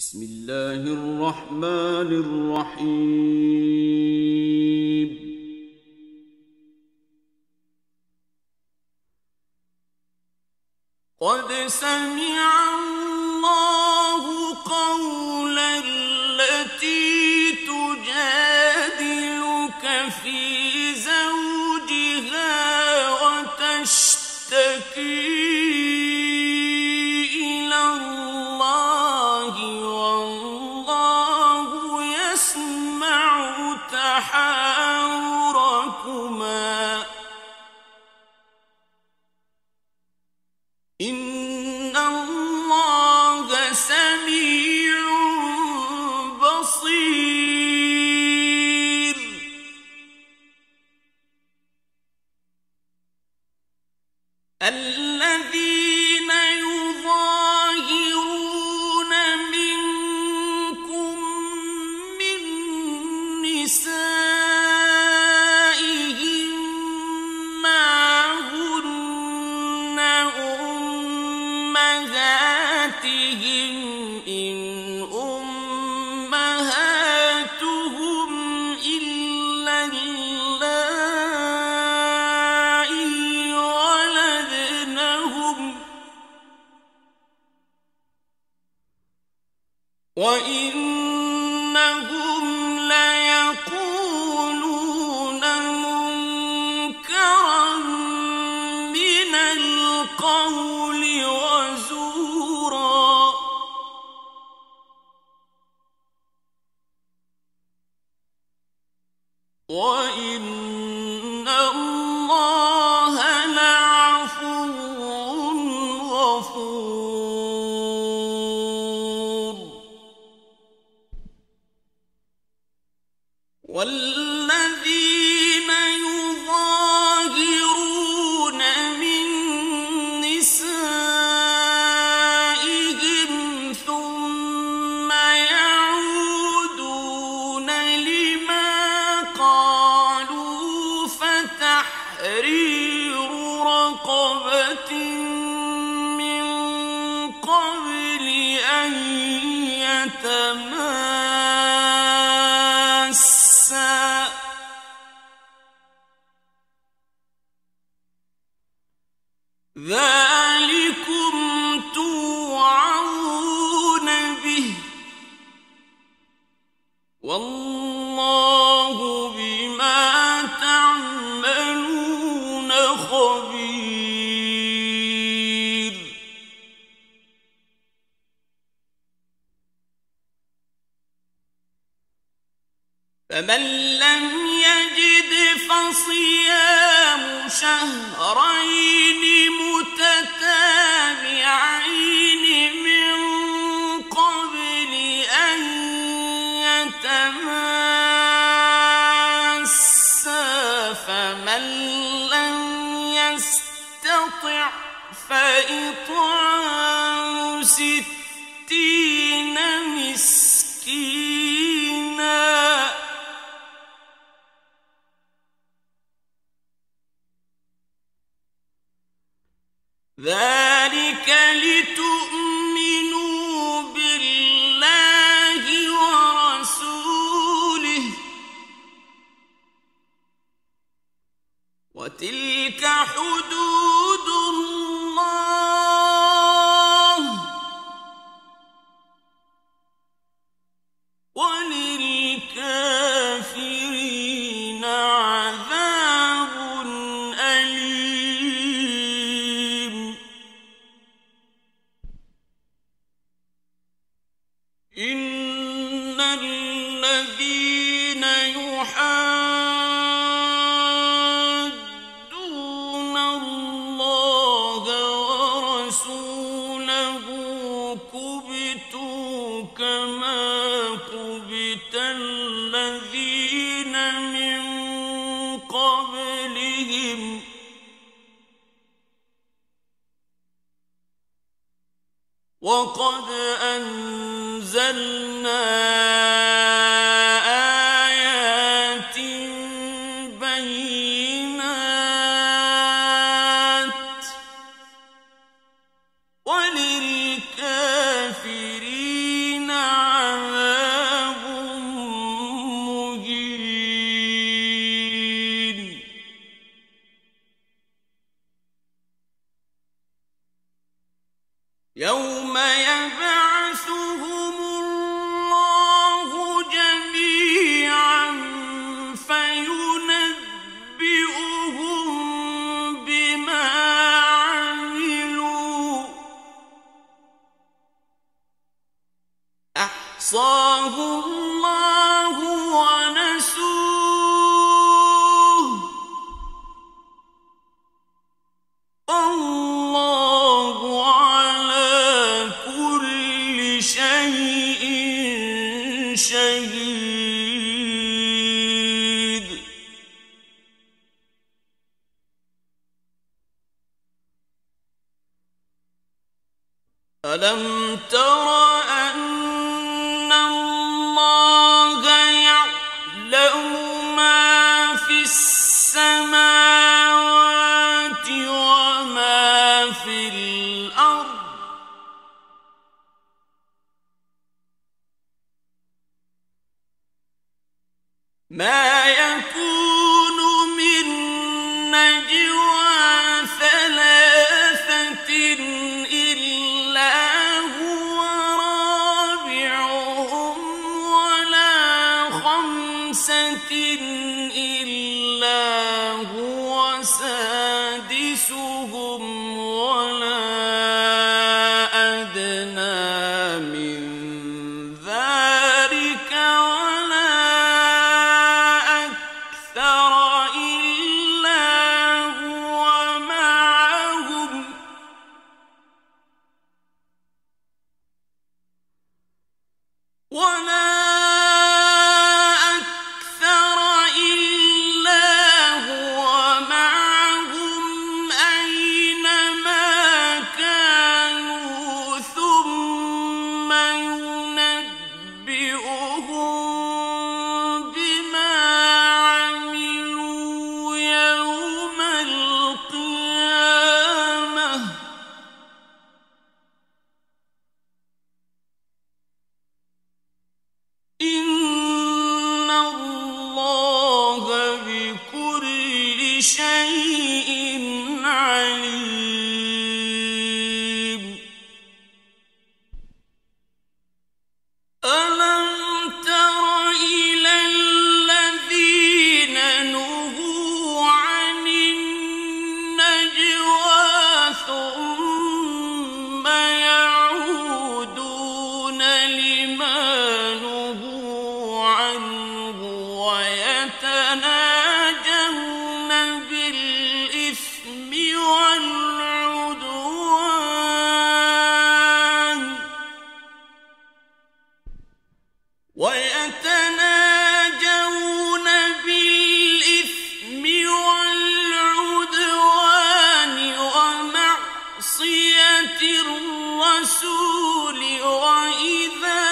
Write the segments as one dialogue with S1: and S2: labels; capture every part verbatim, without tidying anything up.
S1: بسم الله الرحمن الرحيم. قد سمع الله قول التي تجادلك في زوجها وتشتكي إلى الله والله يسمع تحاوركما إن الله سميع بصير. الذين يظاهرون منكم من نسائهم ما هن أمهاتهم إن أمهاتهم إلا اللائي ولدنهم وإنهم ليقولون منكرا من القول وزورا. وإن الله لعفو غفور. والذين يظاهرون من نسائهم ثم يعودون لما قالوا فتحرير رقبة من قبل أن يتماسا ذلكم توعظون به والله بما تعملون خبير. فمن لم يجد فصيام شهرين متتابعين من قبل أن يتماسا فمن لم يستطع فإطعام ستين مسكينا ذلك لتؤمنوا بالله ورسوله وتلك حدود الله وللكافرين عذاب أليم. إن الذين يحادون الله ورسوله كبتوا كما كبت الذين من قبلهم وقد أنزلنا آيات بينات وللكافرين يوم يبعثهم الله جميعا فينبئهم بما عملوا أحصاه الله ونسوه الله على كل شيء شهيد. ألم تر أن الله يعلم ما في السماوات وما في الأرض ما يكون من نجوى ثلاثة إلا هو رابعهم ولا خمسة إلا هو سادسهم ولا أدنى من ذلك ولا أكثر إلا هو معهم ولا أكثر إلا هو معهم أينما كانوا ثم ينبئهم بما عملوا يوم القيامة إن الله بكل شيء عليم. ألم تر إلى الذين نهوا عن النجوى ثم يعودون لما نهوا عنه ويتناجون بالإثم والعدوان ويتناجون بالإثم والعدوان ومعصية الرسول وإذا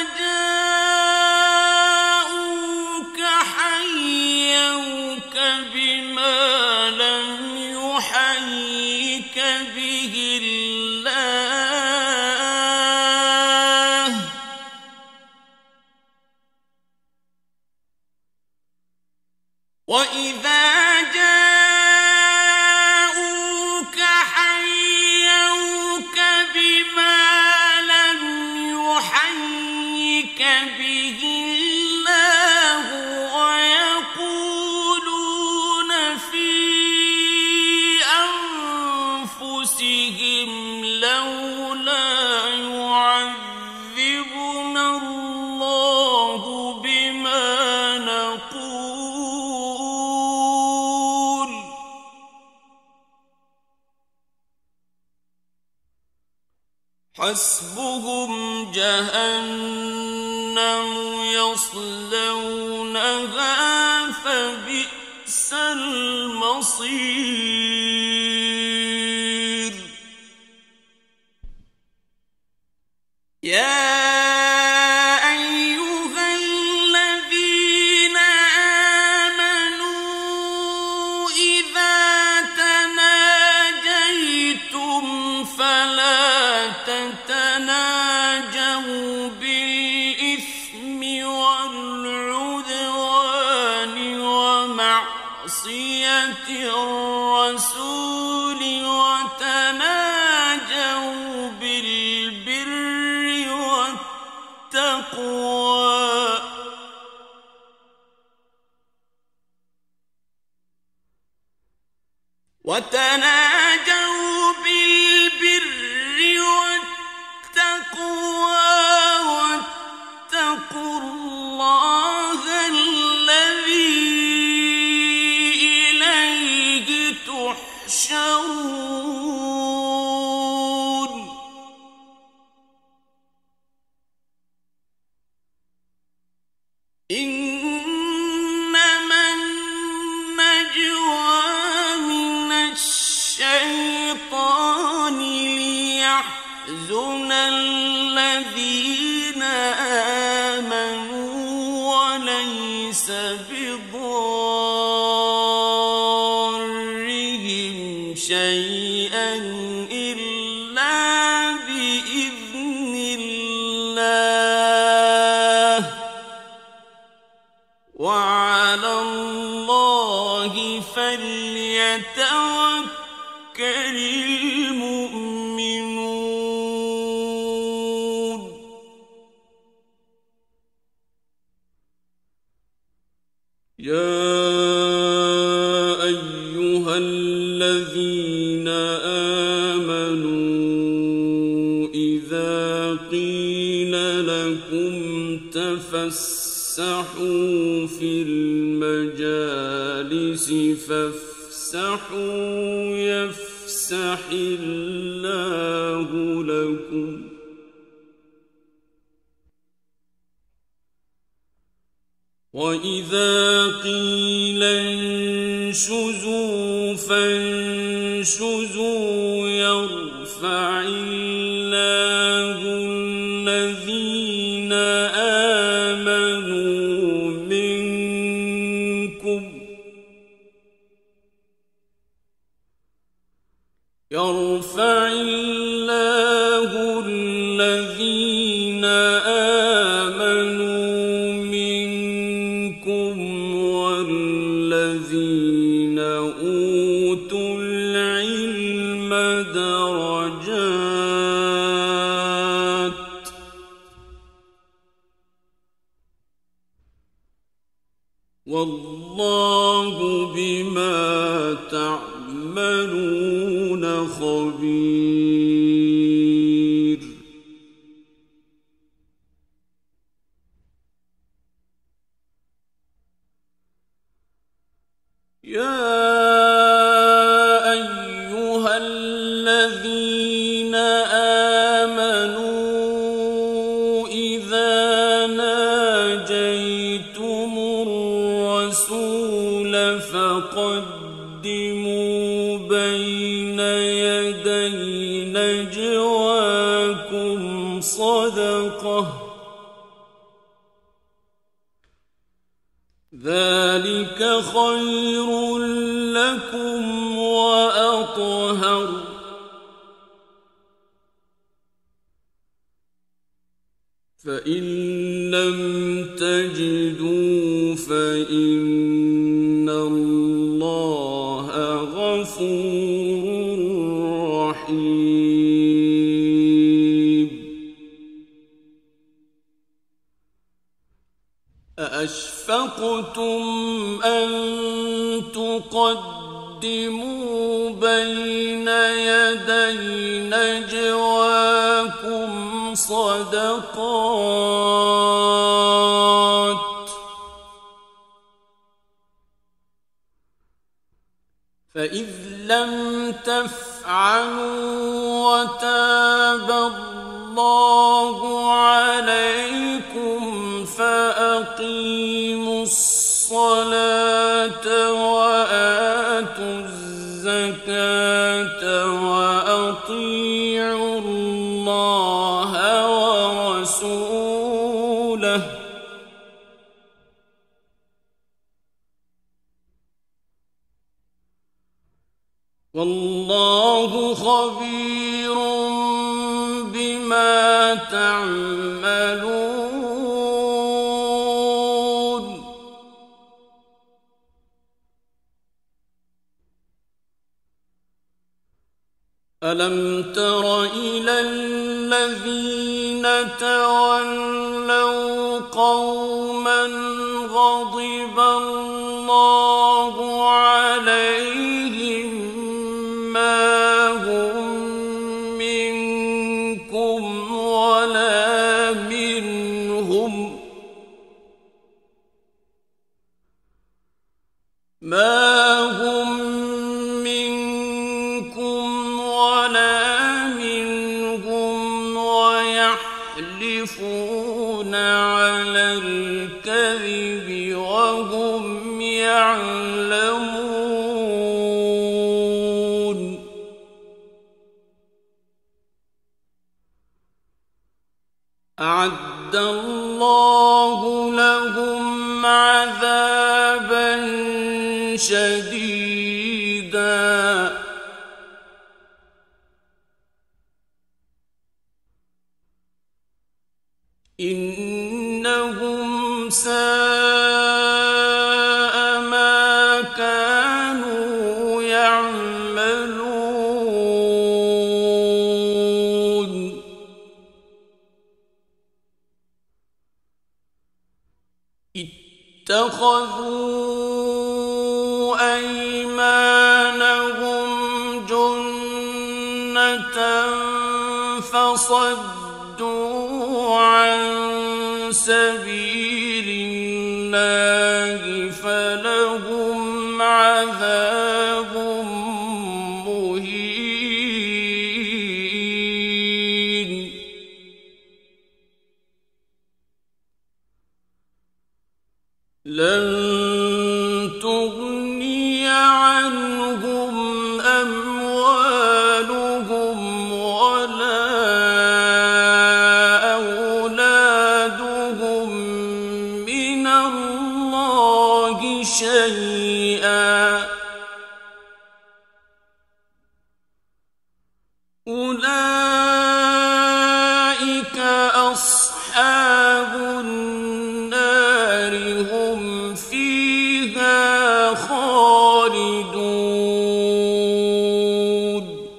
S1: جاءوك حيوك بما لم يحيك به الله وإذا جاءوك حيوك بما لم يحيك به الله ويقولون في أنفسهم لولا يعذبنا الله بما نقول حسبهم جهنم يصلونها فبئس المصير. يا أيها الذين آمنوا إذا تناجيتم فلا تتناجوا بالإثم والعدوان ومعصية الرسول وتناجوا بالإثم والتقوى وتناجوا بالبر والتقوى واتقوا الله الذي إليه تحشرون إنما النجوى من الشيطان ليحزن الذين آمنوا وليس بضارهم شيئا إلا بإذن الله وعلى الله فليتوكل المؤمنون يا أيها الذين آمنوا إذا قيل لكم تفسحوا في المجالس فافسحوا يفسح الله لكم وإذا قيل انشزوا فانشزوا يرفع الله الذين آمنوا منكم يرفع الله الذين آمنوا منكم والذين أوتوا العلم درجات والله بما تعملون خبير يا أيها الذين آمنوا إذا ناجيتم الرسول فقدموا بين يدي نجواكم صدقة ذلك خير لكم وأطهر فإن لم تجدوا فإن الله غفور رحيم أأشفقتم أن تقدموا بين يدي نجواكم صدقات فإذ لم تفعلوا وتاب الله عليكم فأقيموا الصلاة وآتوا الزكاة وأطيعوا الله ورسوله والله خبير بما تعملون ألم تر إلى الذين تولوا قوما غضب الله عليهم ما هم منكم ولا منهم ما هم منكم ولا منهم ويحلفون على الكذب وهم يعلمون أعد الله لهم عذابا شديدا إنهم ساء ما كانوا يعملون اتخذوا أيمانهم جنة فصدوا عن سبيل الله فلهم عذاب مهين لن تغني عنهم أموالهم ولا أولادهم من الله شيئا أولئك أصحاب النار هم فيها خالدون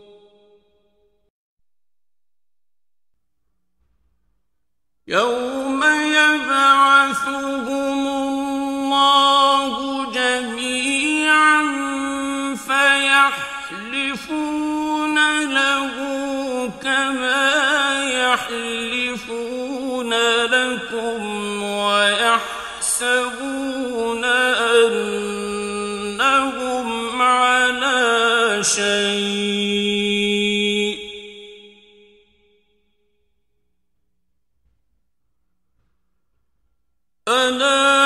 S1: يوم يبعثهم الله جميعا فيحلفون له كما يحلفون لكم ويحسبون أنهم على شيء ألا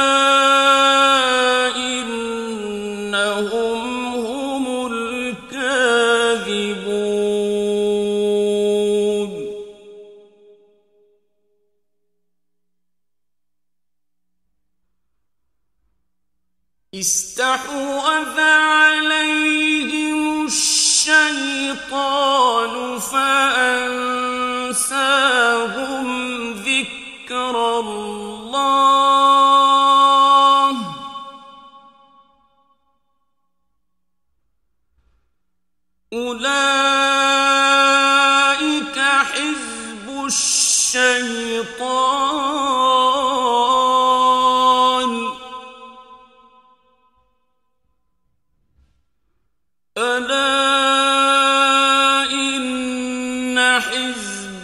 S1: إنهم هم الكاذبون استحوذ عليهم الشيطان فأنساهم ذكر الله أولئك حزب الشيطان ألا إن حزب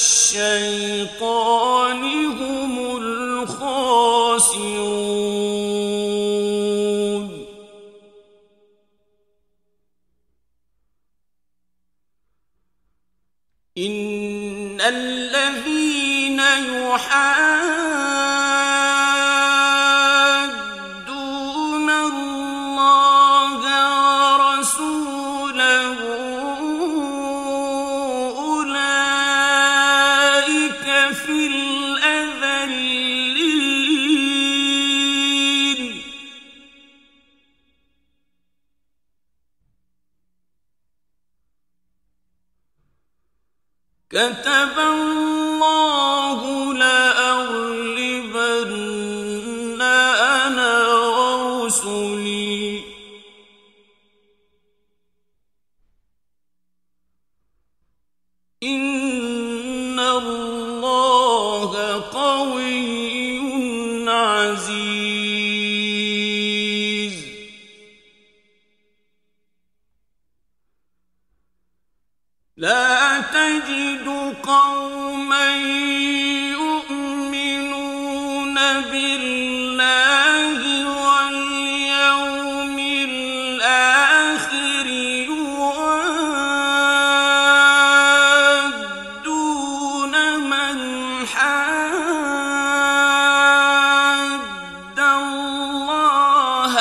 S1: الشيطان هم الخاسرون إن الذين يحادون الله ورسوله أولئك في الأذلين كتب الله لأغلبن أنا ورسلي إن الله اللَّهَ قَوِيٌّ عَزِيزٌ. لا تجد قوما يؤمنون بالله واليوم الآخر يوادون من حاد الله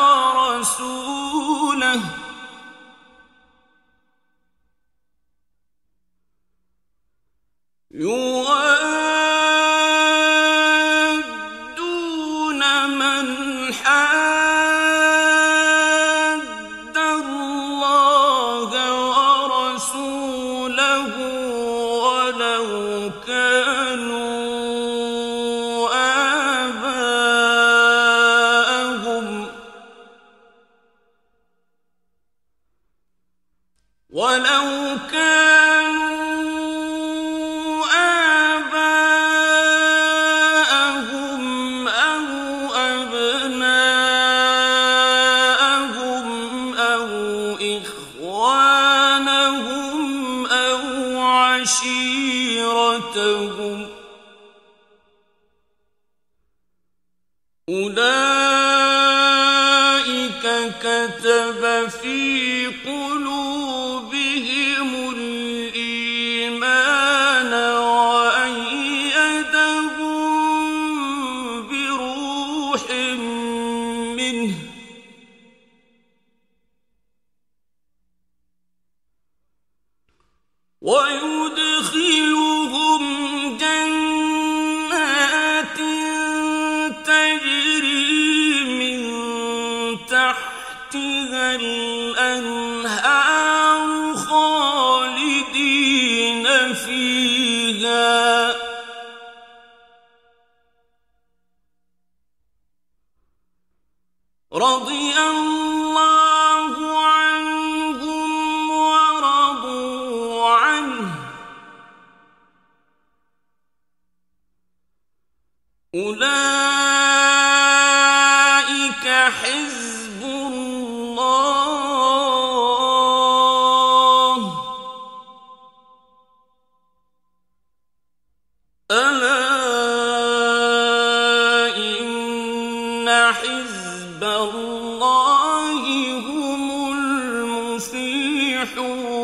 S1: ورسوله يوادون من حاد الله ورسوله ولو كانوا آباءهم ولو كانوا عشيرتهم أولئك كتب في قلوبهم الإيمان وأيدهم بروح منه ويدخلهم جنات تجري من تحتها الأنهار خالدين فيها رضي الله عنهم ورضوا عنه أولئك حزب الله ألا إن حزب الله هم المفلحون.